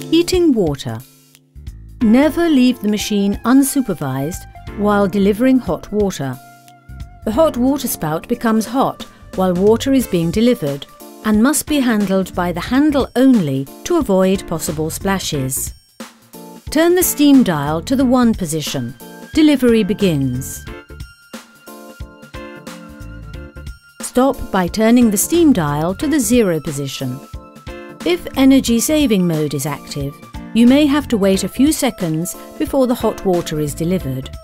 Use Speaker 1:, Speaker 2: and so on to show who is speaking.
Speaker 1: Heating water. Never leave the machine unsupervised while delivering hot water. The hot water spout becomes hot while water is being delivered and must be handled by the handle only to avoid possible splashes. Turn the steam dial to the 1 position. Delivery begins. Stop by turning the steam dial to the 0 position. If energy saving mode is active, you may have to wait a few seconds before the hot water is delivered.